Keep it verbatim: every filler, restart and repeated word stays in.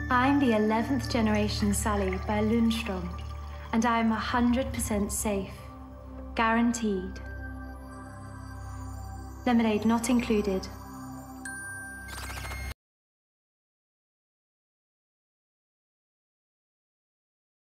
I'm the eleventh generation Sally by Lundstrom, and I'm one hundred percent safe. Guaranteed. Lemonade not included.